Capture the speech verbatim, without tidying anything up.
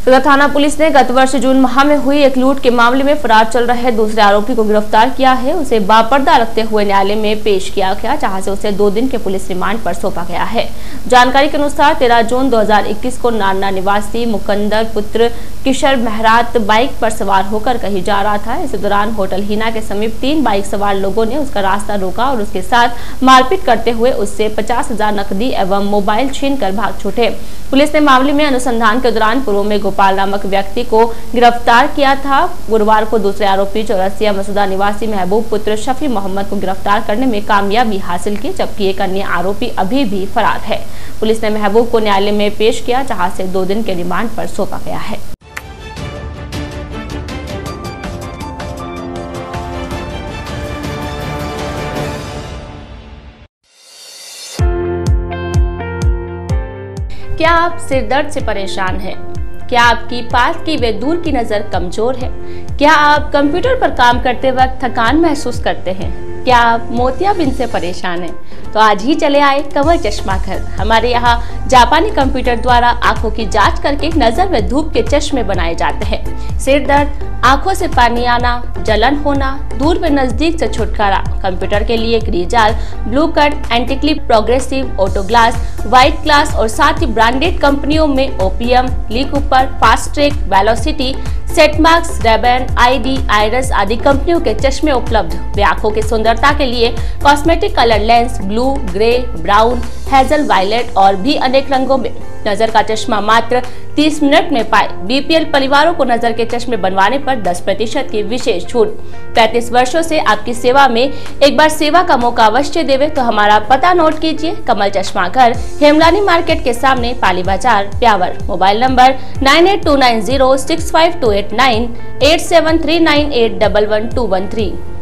सदर थाना पुलिस ने गत वर्ष जून माह में हुई एक लूट के मामले में फरार चल रहे दूसरे आरोपी को गिरफ्तार किया है। उसे बापर्दा रखते हुए न्यायालय में पेश किया गया, जहां से उसे दो दिन के पुलिस रिमांड पर सौंपा गया है। जानकारी के अनुसार तेरह जून दो हजार इक्कीस को नारना निवासी मुकंदर पुत्र किशोर महरात बाइक पर सवार होकर कहीं जा रहा था। इस दौरान होटल हिना के समीप तीन बाइक सवार लोगों ने उसका रास्ता रोका और उसके साथ मारपीट करते हुए उससे पचास हजार नकदी एवं मोबाइल छीनकर भाग छूटे। पुलिस ने मामले में अनुसंधान के दौरान पूर्व में गोपाल नामक व्यक्ति को गिरफ्तार किया था। गुरुवार को दूसरे आरोपी चौरासिया मसूदा निवासी महबूब पुत्र शफी मोहम्मद को गिरफ्तार करने में कामयाबी हासिल की, जबकि एक अन्य आरोपी अभी भी फरार है। पुलिस ने महबूब को न्यायालय में पेश किया, जहां से दो दिन के रिमांड पर सौंपा गया है। क्या आप सिर दर्द से परेशान हैं? क्या आपकी पास की व दूर की नज़र कमजोर है? क्या आप कंप्यूटर पर काम करते वक्त थकान महसूस करते हैं? क्या आप मोतियाबिंद से परेशान हैं? तो आज ही चले आए कमल चश्मा घर। हमारे यहाँ जापानी कंप्यूटर द्वारा आंखों की जांच करके नजर व धूप के चश्मे बनाए जाते हैं। सिर दर्द, आंखों से पानी आना, जलन होना, दूर व नजदीक से छुटकारा। कंप्यूटर के लिए Crizal, blue cut, anticlip, progressive, auto glass, white glass और साथ ही ब्रांडेड कंपनियों में OPM, Lee Cooper, Fastrack, Velocity, Setmarks, Rayban, ID, Iris आदि कंपनियों के चश्मे उपलब्ध। वे आंखों की सुंदरता के लिए cosmetic colour lens, blue, grey, brown, hazel, violet और भी अनेक रंगों में। नजर का चश्मा मात्र तीस मिनट में पाए। बीपीएल परिवारों को नजर के चश्मे बनवाने पर दस प्रतिशत की विशेष छूट। पैंतीस वर्षों से आपकी सेवा में एक बार सेवा का मौका अवश्य देवे तो हमारा पता नोट कीजिए। कमल चश्मा घर, हेमलानी मार्केट के सामने, पाली बाजार, प्यावर। Mobile number nine eight two nine zero six five two eight nine, eight seven three nine eight one one two one three.